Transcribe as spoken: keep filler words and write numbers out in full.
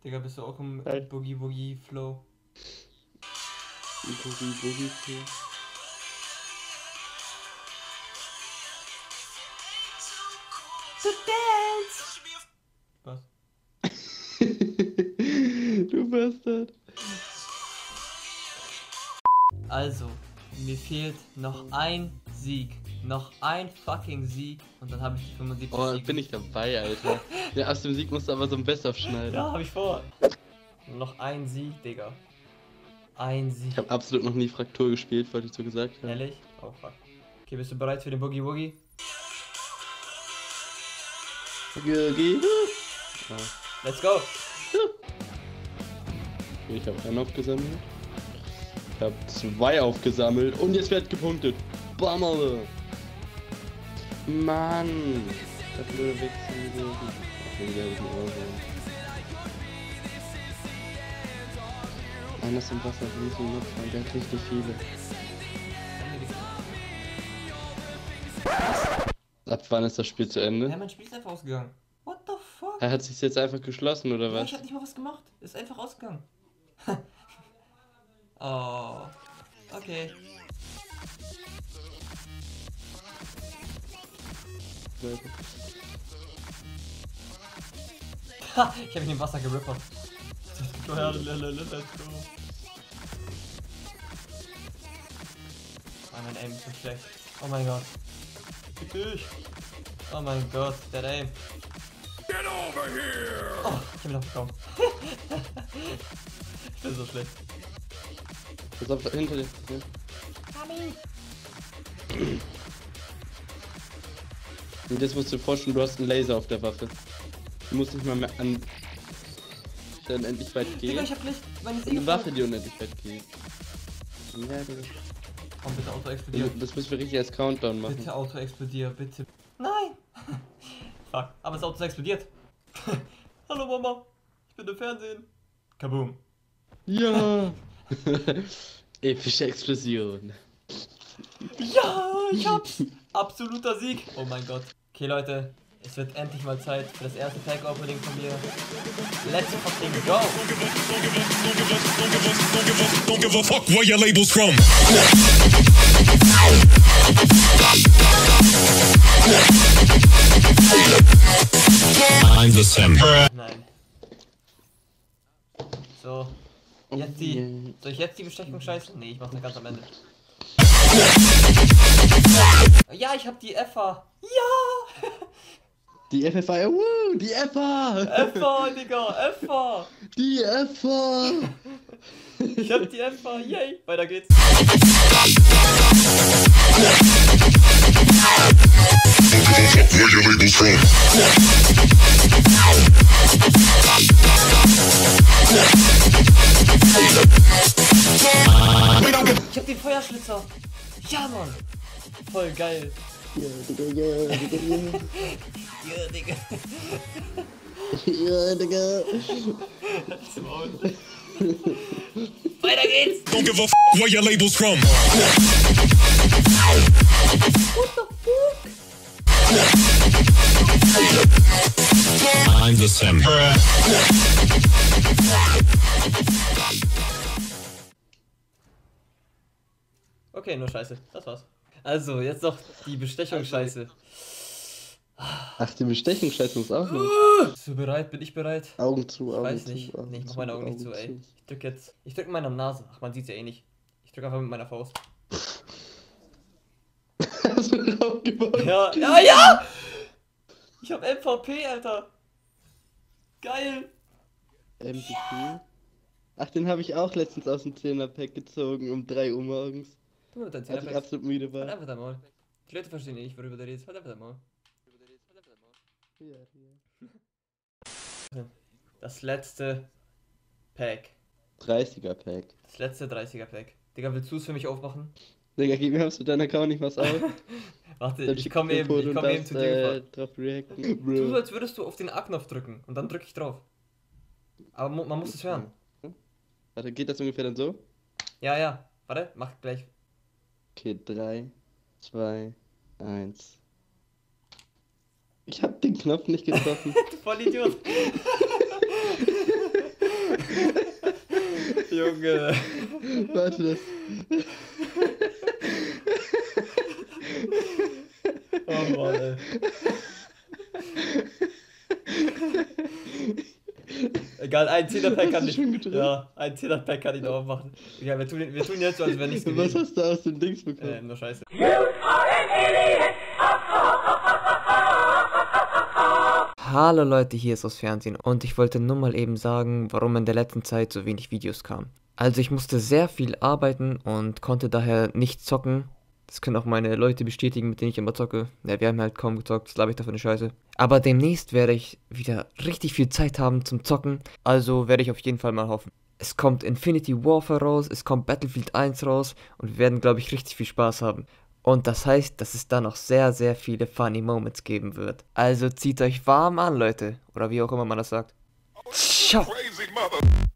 Digga, bist du auch im Nein. Boogie Woogie Flow? Boogie Boogie Flow. To dance! Was? Du Bastard. Also, mir fehlt noch ein Sieg. Noch ein fucking Sieg und dann habe ich die fünfundsiebzig Oh, Siege. bin ich dabei, Alter. Ja, aus dem Sieg musst du aber so ein Best-of schneiden. Ja, hab ich vor. Noch ein Sieg, Digga. Ein Sieg. Ich habe absolut noch nie Fraktur gespielt, wollte ich so gesagt haben. Ehrlich? Oh fuck. Okay, bist du bereit für den Boogie Woogie? Boogie. Ah, Let's go! ich habe einen aufgesammelt. Ich habe zwei aufgesammelt und jetzt wird gepunktet. Bammerle. Mann. Das würde wechseln. Einer ist im Wasser, riesen Nutzer, der hat richtig viele. Ab wann ist das Spiel zu Ja, Ende? mein Spiel ist einfach ausgegangen. What the fuck? Er hat sich jetzt einfach geschlossen, oder Ja, was? ich hab nicht mal was gemacht. Ist einfach ausgegangen. Oh. Okay. Ha, ich hab ihn im Wasser gerippert. Let's go. Oh, mein Aim ist so schlecht. Oh mein Gott. Bitte ich. Oh mein Gott, der Aim. Get over here! Oh, ich hab ihn noch bekommen. Ich bin so schlecht. Pass auf, hinter dir. Ja. Und jetzt musst du dir vorstellen, du hast einen Laser auf der Waffe. Du musst nicht mal mehr an... dann endlich weit Digga, gehen. ich hab gleich meine Eine Siege Waffe, die unendlich weit geht. Ja, Digga. Komm, bitte Auto explodieren. Das müssen wir richtig als Countdown machen. Bitte Auto explodier, bitte. Nein! Fuck, aber das Auto ist explodiert. Hallo Mama, ich bin im Fernsehen. Kaboom. Ja! Epische Explosion. Ja, ich hab's. Absoluter Sieg. Oh mein Gott. Okay Leute, es wird endlich mal Zeit für das erste Pack-Opening von mir. Let's fucking go! Don't give a fuck where your label's from. I'm the Sam. Nein. So. Jetzt die. Soll ich jetzt die Bestechung scheißen? Nee, ich mach's ganz am Ende. Ja, ich hab die F A. Ja! Die F F A, woo, die F A! F A, Digga, F A! Die F A! Ich hab die F A, yay! Weiter geht's. Where your label's from. Ich hab den Feuerschlitzer. Ja, Mann. Voll geil. Ja, Digga, ja, Digga, ja. Ja, Digga. Ja, Digga. Weiter geht's. Don't give a fuck where your label's from. What the fuck? I'm the Sam. Okay, nur Scheiße. Das war's. Also, jetzt noch die Bestechung Scheiße. Ach, die Bestechung scheiße uns auch noch. Bist du bereit? Bin ich bereit? Augen zu, Ich Augen weiß zu. nicht. Augen Nee, ich mach zu, meine Augen nicht zu, ey. Ich drück jetzt. Ich drück mit meiner Nase. Ach, man sieht's ja eh nicht. Ich drück einfach mit meiner Faust. Hast du drauf gebaut? Ja, ja, ja! Ich hab M V P, Alter. Geil. M V P? Ach, den habe ich auch letztens aus dem zehner-Pack gezogen, um drei Uhr morgens. Du mit deinem Als ich Zehnerpack. absolut müde Halt war. einfach dein Maul. Die Leute verstehen eh nicht, worüber du redest. Halt einfach dein Maul. Ja, ja. Das letzte Pack. dreißiger-Pack. Das letzte dreißiger Pack. Digga, willst du es für mich aufmachen? Digga, gib mir aus mit deinem Account nicht was auf. Warte, Dann ich schick komm mir ein eben, Foto ich und komm eben darfst, zu dir äh, gefahren. drauf reacten. Tu so, Bro. als würdest du auf den A-Knopf drücken und dann drück ich drauf. Aber mu- man muss es hören. Warte, geht das ungefähr dann so? Ja, ja. Warte, mach gleich. Okay, drei, zwei, eins. Ich hab den Knopf nicht getroffen. Du Vollidiot. Junge. Warte, das... Oh Mann, ey. Egal, ein zehner-Pack kann ich. Ja, ein zehner-Pack kann ich noch aufmachen. Egal, wir tun, wir tun jetzt so, als wenn nichts gewesen. Was hast du aus dem Dings bekommen? Äh, nur Scheiße. Hallo Leute, hier ist das Fernsehen und ich wollte nur mal eben sagen, warum in der letzten Zeit so wenig Videos kamen. Also ich musste sehr viel arbeiten und konnte daher nicht zocken. Das können auch meine Leute bestätigen, mit denen ich immer zocke. Ja, wir haben halt kaum gezockt, das glaube ich davon eine Scheiße. Aber demnächst werde ich wieder richtig viel Zeit haben zum Zocken, also werde ich auf jeden Fall mal hoffen. Es kommt Infinity Warfare raus, es kommt Battlefield eins raus und wir werden, glaube ich, richtig viel Spaß haben. Und das heißt, dass es da noch sehr, sehr viele funny Moments geben wird. Also zieht euch warm an, Leute. Oder wie auch immer man das sagt. Ciao!